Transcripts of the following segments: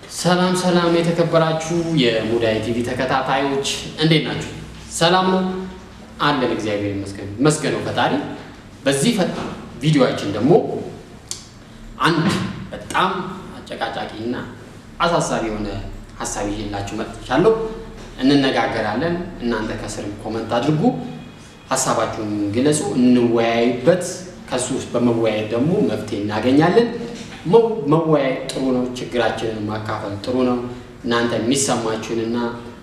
ሰላም ሰላም የተከበራችሁ የሙዳይ ቲቪ ተከታታዮች እንዴት ናችሁ? ሰላም ነው አለን እግዚአብሔር ይመስገን መስገነው ፈጣሪ። በዚህ ቪዲዮአችን ደግሞ አንድ በጣም አጨቃጫቂና አሳሳቢ የሆነ ሐሳብ ይዤላችሁ መጥቻለሁ። እንነጋገራለን። እናንተ ከስር ኮሜንት አድርጉ፣ ሐሳባችሁን ግለጹ፣ እንወያይበት። ከሱ በመወያየት ደግሞ መፍትሄ እናገኛለን። መወያይ ጥሩ ነው፣ ችግራችንን ማካፈል ጥሩ ነው። እናንተ የሚሰማችሁንና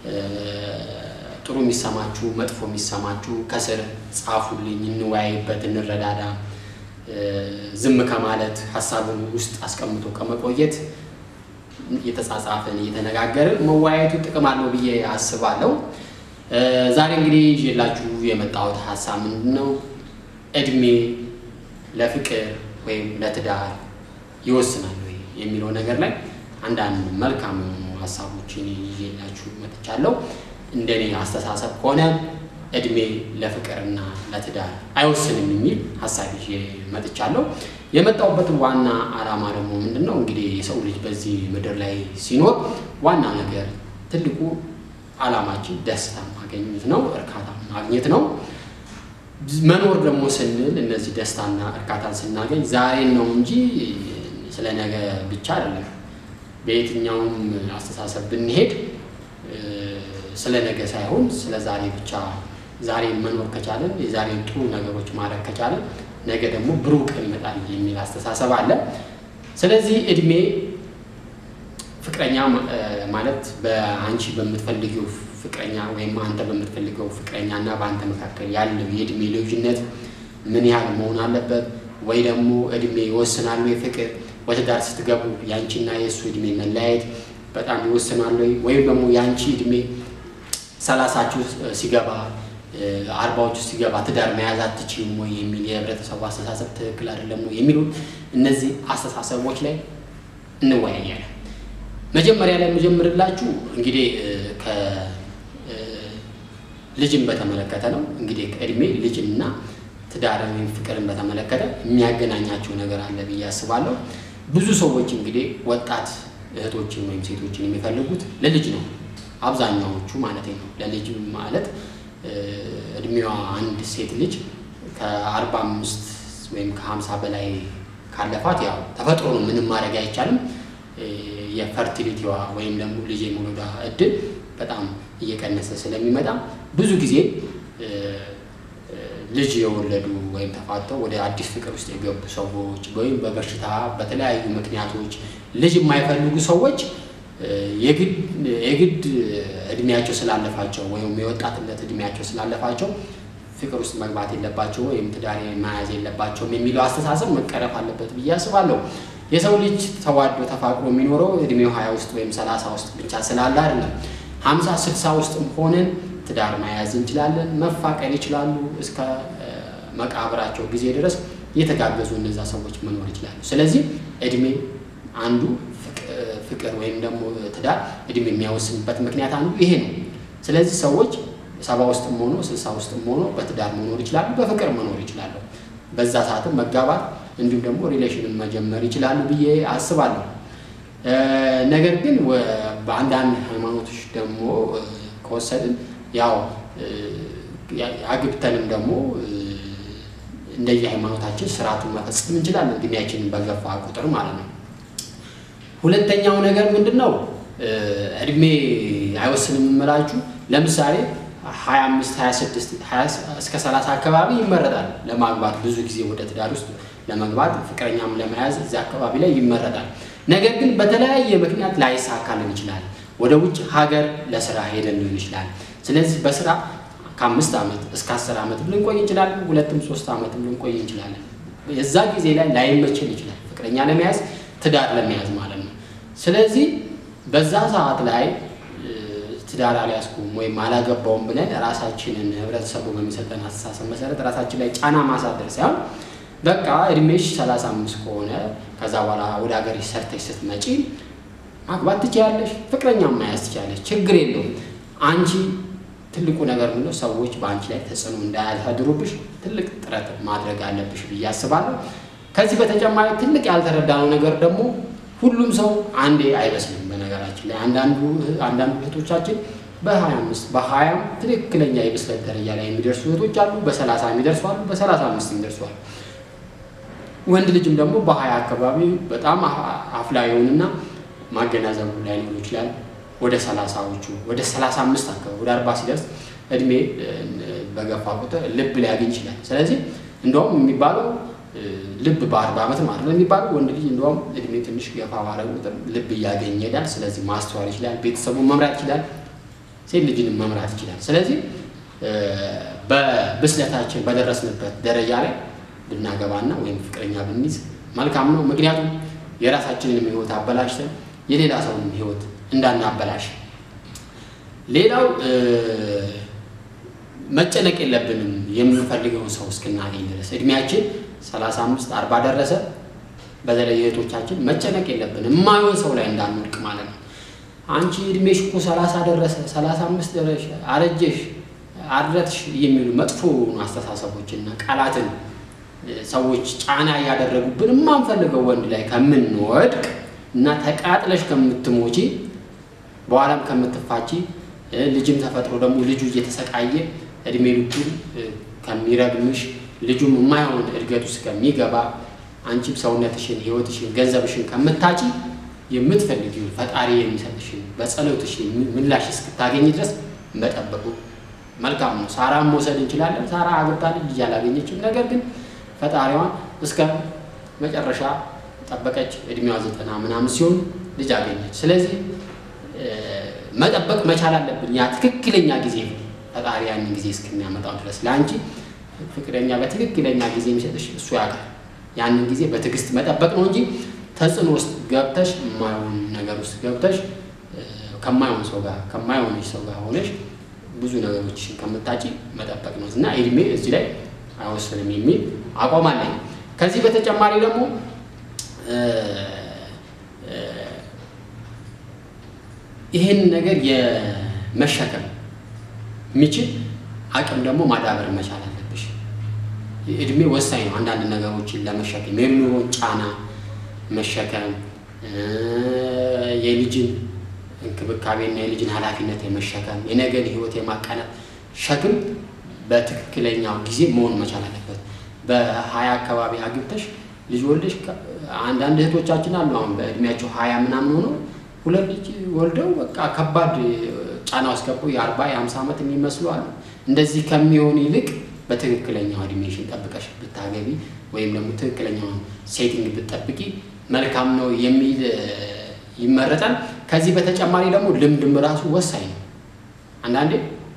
ጥሩ የሚሰማችሁ መጥፎ የሚሰማችሁ ከስር ጻፉልኝ፣ እንወያይበት፣ እንረዳዳ። ዝም ከማለት ሐሳቡን ውስጥ አስቀምጦ ከመቆየት የተጻጻፈን እየተነጋገርን መወያየቱ ጥቅም አለው ብዬ አስባለሁ። ዛሬ እንግዲህ ይዤላችሁ የመጣሁት ሐሳብ ምንድነው? እድሜ ለፍቅር ወይም ለትዳር ይወስናል ወይ የሚለው ነገር ላይ አንዳንድ መልካም ሐሳቦችን ይዤላችሁ መጥቻለሁ። እንደኔ አስተሳሰብ ከሆነ እድሜ ለፍቅርና ለትዳር አይወስንም የሚል ሐሳብ ይዤ መጥቻለሁ። የመጣሁበት ዋና ዓላማ ደግሞ ምንድነው? እንግዲህ የሰው ልጅ በዚህ ምድር ላይ ሲኖር ዋና ነገር ትልቁ ዓላማችን ደስታ ማግኘት ነው፣ እርካታ ማግኘት ነው። መኖር ደግሞ ስንል እነዚህ ደስታና እርካታን ስናገኝ ዛሬን ነው እንጂ ስለ ነገ ብቻ አይደለም። በየትኛውም አስተሳሰብ ብንሄድ ስለ ነገ ሳይሆን ስለ ዛሬ ብቻ ዛሬን መኖር ከቻለን የዛሬን ጥሩ ነገሮች ማድረግ ከቻለን ነገ ደግሞ ብሩህ ቀን ይመጣል የሚል አስተሳሰብ አለ። ስለዚህ እድሜ ፍቅረኛ ማለት በአንቺ በምትፈልጊው ፍቅረኛ ወይም አንተ በምትፈልገው ፍቅረኛና በአንተ መካከል ያለው የእድሜ ልዩነት ምን ያህል መሆን አለበት? ወይ ደግሞ እድሜ ይወስናል ወይ? ፍቅር ወደ ዳር ስትገቡ ያንቺና የሱ እድሜ መለያየት በጣም ይወስናል ወይ? ወይም ደግሞ ያንቺ እድሜ 30ችሁ ሲገባ 40ዎቹ ሲገባ ትዳር መያዝ አትችይም ወይ የሚል የህብረተሰቡ አስተሳሰብ ትክክል አይደለም ወይ የሚሉ እነዚህ አስተሳሰቦች ላይ እንወያያለን። መጀመሪያ ላይ መጀመርላችሁ እንግዲህ ልጅን በተመለከተ ነው። እንግዲህ ከእድሜ ልጅና ትዳርን ወይም ፍቅርን በተመለከተ የሚያገናኛቸው ነገር አለ ብዬ አስባለሁ። ብዙ ሰዎች እንግዲህ ወጣት እህቶችን ወይም ሴቶችን የሚፈልጉት ለልጅ ነው፣ አብዛኛዎቹ ማለት ነው። ለልጅ ማለት እድሜዋ አንድ ሴት ልጅ ከ45 ወይም ከ50 በላይ ካለፋት ያው ተፈጥሮ ነው፣ ምንም ማድረግ አይቻልም። የፈርቲሊቲዋ ወይም ደግሞ ልጅ የመውለዷ እድል በጣም እየቀነሰ ስለሚመጣ ብዙ ጊዜ ልጅ የወለዱ ወይም ተፋተው ወደ አዲስ ፍቅር ውስጥ የገቡ ሰዎች ወይም በበሽታ በተለያዩ ምክንያቶች ልጅ የማይፈልጉ ሰዎች የግድ እድሜያቸው ስላለፋቸው ወይም የወጣትነት እድሜያቸው ስላለፋቸው ፍቅር ውስጥ መግባት የለባቸው ወይም ትዳር መያዝ የለባቸውም የሚለው አስተሳሰብ መቀረፍ አለበት ብዬ አስባለሁ። የሰው ልጅ ተዋዶ ተፋቅሮ የሚኖረው እድሜው 20 ውስጥ ወይም 30 ውስጥ ብቻ ስላለ አይደለም። 50 60 ውስጥም ሆነን ትዳር መያዝ እንችላለን። መፋቀር ይችላሉ። እስከ መቃብራቸው ጊዜ ድረስ እየተጋገዙ እነዛ ሰዎች መኖር ይችላሉ። ስለዚህ እድሜ አንዱ ፍቅር ወይም ደግሞ ትዳር እድሜ የሚያወስንበት ምክንያት አንዱ ይሄ ነው። ስለዚህ ሰዎች 70 ውስጥም ሆኖ 60 ውስጥም ሆኖ በትዳር መኖር ይችላሉ፣ በፍቅር መኖር ይችላሉ። በዛ ሰዓትም መጋባት እንዲሁም ደግሞ ሪሌሽንን መጀመር ይችላሉ ብዬ አስባለሁ። ነገር ግን በአንዳንድ ሃይማኖቶች ደግሞ ከወሰድን ያው አግብተንም ደግሞ እንደየ ሃይማኖታችን ስርዓቱን መፈጸም እንችላለን እድሜያችንን በገፋ ቁጥር ማለት ነው። ሁለተኛው ነገር ምንድነው? እድሜ አይወስንም የምላችሁ ለምሳሌ 25 26 20 እስከ 30 አካባቢ ይመረጣል ለማግባት። ብዙ ጊዜ ወደ ትዳር ውስጥ ለመግባት ፍቅረኛም ለመያዝ እዚህ አካባቢ ላይ ይመረጣል። ነገር ግን በተለያየ ምክንያት ላይሳካልን ይችላል። ወደ ውጭ ሀገር ለስራ ሄደን ሊሆን ይችላል። ስለዚህ በስራ ከ5 ዓመት እስከ 10 ዓመት ልንቆይ እንችላለን፣ 2-3 ዓመት ልንቆይ እንችላለን። የዛ ጊዜ ላይ ላይመቸን ይችላል ፍቅረኛ ለመያዝ ትዳር ለመያዝ ማለት ነው። ስለዚህ በዛ ሰዓት ላይ ትዳር አልያዝኩም ወይም አላገባውም ብለን ራሳችንን ህብረተሰቡ በሚሰጠን አስተሳሰብ መሰረት ራሳችን ላይ ጫና ማሳደር ሳይሆን በቃ እድሜሽ 35 ከሆነ ከዛ በኋላ ወደ ሀገር ሰርተሽ ስትመጪ ማግባት ትችያለሽ፣ ፍቅረኛም መያዝ ትችያለሽ፣ ችግር የለውም። አንቺ ትልቁ ነገር ምንድነው? ሰዎች በአንቺ ላይ ተጽዕኖ እንዳያሳድሩብሽ ትልቅ ጥረት ማድረግ አለብሽ ብዬ አስባለሁ። ከዚህ በተጨማሪ ትልቅ ያልተረዳነው ነገር ደግሞ ሁሉም ሰው አንዴ አይበስልም። በነገራችን ላይ አንዳንዱ እህቶቻችን በ25 በ20 ትክክለኛ የብስለት ደረጃ ላይ የሚደርሱ እህቶች አሉ። በ30 የሚደርሱ አሉ። በ35 የሚደርሱ አሉ። ወንድ ልጅም ደግሞ በ20 አካባቢ በጣም አፍላ ይሆንና ማገናዘቡ ላይ ሊሆን ይችላል። ወደ 30ዎቹ ወደ 35 አካባቢ ወደ 40 ሲደርስ እድሜ በገፋ ቁጥር ልብ ሊያገኝ ይችላል። ስለዚህ እንደውም የሚባለው ልብ በ40 ዓመት ማለት ነው የሚባለው ወንድ ልጅ እንደውም እድሜ ትንሽ ገፋ ባለ ቁጥር ልብ እያገኘ ይሄዳል። ስለዚህ ማስተዋል ይችላል፣ ቤተሰቡን መምራት ይችላል፣ ሴት ልጅን መምራት ይችላል። ስለዚህ በብስለታችን በደረስንበት ደረጃ ላይ ብናገባና ወይም ፍቅረኛ ብንይዝ መልካም ነው። ምክንያቱም የራሳችንን ህይወት አበላሽተን የሌላ ሰውን ህይወት እንዳናበላሽ። ሌላው መጨነቅ የለብንም የምንፈልገውን ሰው እስክናገኝ ድረስ። እድሜያችን 35 40 ደረሰ፣ በተለይ እህቶቻችን መጨነቅ የለብንም የማይሆን ሰው ላይ እንዳንወድቅ ማለት ነው። አንቺ እድሜሽ እኮ 30 ደረሰ 35 ደረሰ አረጀሽ አረትሽ የሚሉ መጥፎ አስተሳሰቦችና ቃላትን ሰዎች ጫና ያደረጉብን የማንፈልገው ወንድ ላይ ከምንወድቅ እና ተቃጥለሽ ከምትሞጪ በኋላም ከምትፋቺ ልጅም ተፈጥሮ ደግሞ ልጁ እየተሰቃየ እድሜ ልኩን ከሚረግምሽ ልጁም የማይሆን እድገት ውስጥ ከሚገባ አንቺም ሰውነትሽን ህይወትሽን ገንዘብሽን ከምታጪ የምትፈልጊው ፈጣሪ የሚሰጥሽን በጸሎትሽ ምላሽ እስክታገኝ ድረስ መጠበቁ መልካም ነው። ሳራም መውሰድ እንችላለን። ሳራ አግብታለች፣ ልጅ አላገኘችም። ነገር ግን ፈጣሪዋን እስከ መጨረሻ ጠበቀች። እድሜዋ 90 ምናምን ሲሆን ልጅ አገኘች። ስለዚህ መጠበቅ መቻል አለብን። ያ ትክክለኛ ጊዜ ፈጣሪ ያንን ጊዜ እስከሚያመጣው ድረስ ለአንቺ ፍቅረኛ በትክክለኛ ጊዜ የሚሰጥሽ እሱ ያውቃል። ያንን ጊዜ በትዕግስት መጠበቅ ነው እንጂ ተጽዕኖ ውስጥ ገብተሽ የማይሆን ነገር ውስጥ ገብተሽ ከማይሆን ሰው ጋር ከማይሆንሽ ሰው ጋር ሆነሽ ብዙ ነገሮችን ከምታጪ መጠበቅ ነው እና እድሜ እዚህ ላይ አይወስንም የሚል አቋም አለኝ። ከዚህ በተጨማሪ ደግሞ ይሄን ነገር የመሸከም የሚችል አቅም ደግሞ ማዳበር መቻል አለብሽ። እድሜ ወሳኝ ነው። አንዳንድ ነገሮችን ለመሸከም የኑሮ ጫና መሸከም፣ የልጅን እንክብካቤና የልጅን ኃላፊነት የመሸከም የነገን ህይወት የማቃናት ሸክም በትክክለኛው ጊዜ መሆን መቻል አለበት። በ20 አካባቢ አግብተሽ ልጅ ወልደሽ አንዳንድ እህቶቻችን አሉ አሁን በእድሜያቸው 20 ምናምን ሆነው ሁለት ልጅ ወልደው በቃ ከባድ ጫና ውስጥ ገብተው የ40 የ50 ዓመት የሚመስሉ አሉ። እንደዚህ ከሚሆን ይልቅ በትክክለኛው እድሜሽን ጠብቀሽ ብታገቢ ወይም ደግሞ ትክክለኛውን ሴቲንግ ብትጠብቂ መልካም ነው የሚል ይመረጣል። ከዚህ በተጨማሪ ደግሞ ልምድም ራሱ ወሳኝ ነው። አንዳንዴ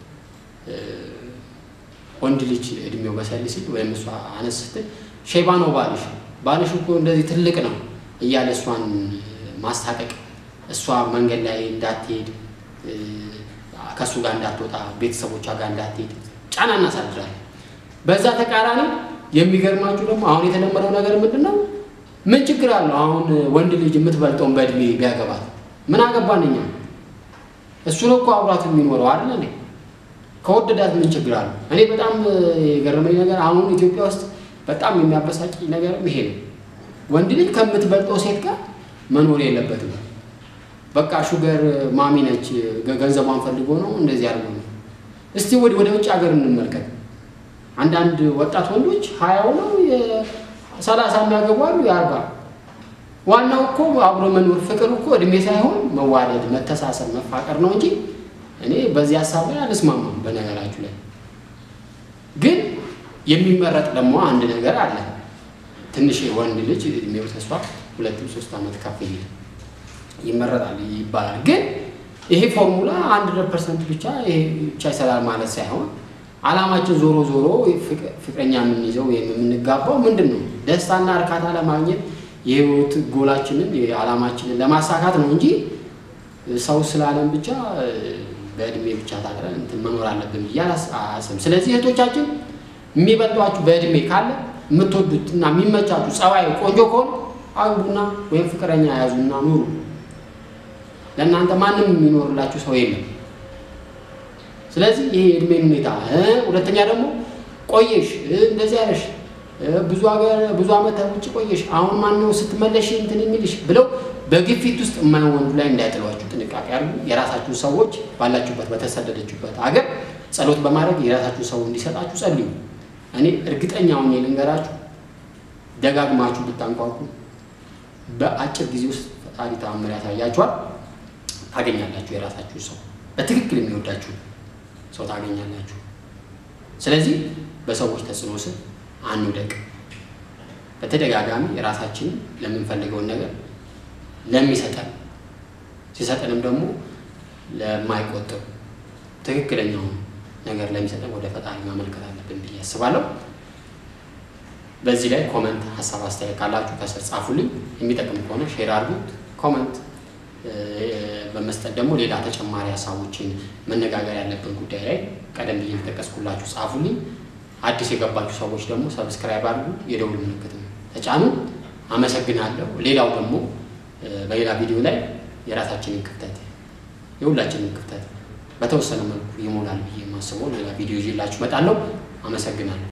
ወንድ ልጅ እድሜው በሰል ሲል ወይም እሷ አነስ ስትል ሼባ ነው ባልሽ እኮ እንደዚህ ትልቅ ነው እያለ እሷን ማስታቀቅ፣ እሷ መንገድ ላይ እንዳትሄድ ከሱ ጋር እንዳትወጣ ቤተሰቦቿ ጋር እንዳትሄድ ጫና እናሳድራለን። በዛ ተቃራኒ የሚገርማችሁ ደግሞ አሁን የተለመደው ነገር ምንድነው? ምን ችግር አለው አሁን ወንድ ልጅ የምትበልጠውን በእድሜ ቢያገባት ምን አገባንኛ? እሱ ነው እኮ አብራት የሚኖረው አይደል እንዴ? ከወደዳት ምን ችግር አለው? እኔ በጣም የገረመኝ ነገር አሁን ኢትዮጵያ ውስጥ በጣም የሚያበሳጭ ነገር ይሄ ነው። ወንድ ልጅ ከምትበልጠው ሴት ጋር መኖር የለበትም። በቃ ሹገር ማሚ ነች፣ ገንዘቧን ፈልጎ ነው እንደዚህ አድርጎ ነው። እስቲ ወደ ውጭ ሀገር እንመልከት። አንዳንድ ወጣት ወንዶች 20 ነው 30 የሚያገቡ አሉ፣ የ40። ዋናው እኮ አብሮ መኖር ፍቅር እኮ እድሜ ሳይሆን መዋደድ፣ መተሳሰብ፣ መፋቀር ነው እንጂ እኔ በዚህ ሐሳብ ላይ አልስማማም። በነገራችሁ ላይ ግን የሚመረጥ ደግሞ አንድ ነገር አለ። ትንሽ ወንድ ልጅ እድሜው ተሷ 2-3 ዓመት ከፍ ይመረጣል ይባላል። ግን ይሄ ፎርሙላ 100% ብቻ ይሰራል ማለት ሳይሆን አላማችን ዞሮ ፍቅረኛ የምንይዘው የምንጋባው ምንድነው? ደስታና እርካታ ለማግኘት የህይወት ጎላችንን የዓላማችንን ለማሳካት ነው እንጂ ሰው ስላለም ብቻ በእድሜ ብቻ ታጥረን መኖር አለብን ይያላስም። ስለዚህ እህቶቻችን የሚበልጧችሁ በእድሜ ካለ የምትወዱትና የሚመቻችሁ ጸባይ ቆንጆ ከሆነ አግቡና ወይም ፍቅረኛ ያዙና ኑሩ። ለእናንተ ማንም የሚኖርላችሁ ሰው የለም። ስለዚህ ይሄ እድሜ ሁኔታ ሁለተኛ ደግሞ ቆየሽ እንደዚህ ያለሽ ብዙ ዓመት ውጭ ቆየሽ አሁን ማን ነው ስትመለሽ እንትን የሚልሽ ብለው በግፊት ውስጥ የማይሆን ላይ እንዳይጥሏችሁ ጥንቃቄ አድርጉ። የራሳችሁ ሰዎች ባላችሁበት በተሰደደችበት ሀገር ጸሎት በማድረግ የራሳችሁ ሰው እንዲሰጣችሁ ጸልዩ። እኔ እርግጠኛው ነኝ ልንገራችሁ ደጋግማችሁ ብታንኳኩ በአጭር ጊዜ ውስጥ ፈጣሪ ተአምር ያሳያችኋል። ታገኛላችሁ የራሳችሁ ሰው በትክክል የሚወዳችሁ ሰው ታገኛላችሁ። ስለዚህ በሰዎች ተጽዕኖ ስር አንውደቅ። በተደጋጋሚ የራሳችን ለምንፈልገው ነገር ለሚሰጠን ሲሰጠንም ደግሞ ለማይቆጥብ ትክክለኛው ነገር ለሚሰጠን ወደ ፈጣሪ ማመልከት አለብን ብዬ አስባለሁ። በዚህ ላይ ኮሜንት ሐሳብ አስተያየት ካላችሁ ከስር ጻፉልኝ። የሚጠቅም ከሆነ ሼር አድርጉት። ኮሜንት በመስጠት ደግሞ ሌላ ተጨማሪ ሐሳቦችን መነጋገር ያለብን ጉዳይ ላይ ቀደም ብዬ ተጠቀስኩላችሁ ጻፉልኝ። አዲስ የገባችሁ ሰዎች ደግሞ ሰብስክራይብ አድርጉ፣ የደውል ምልክቱን ተጫኑ። አመሰግናለሁ። ሌላው ደግሞ በሌላ ቪዲዮ ላይ የራሳችንን ክፍተት የሁላችንን ክፍተት በተወሰነ መልኩ ይሞላል ብዬ የማስበው ሌላ ቪዲዮ ይዤላችሁ እመጣለሁ። አመሰግናለሁ።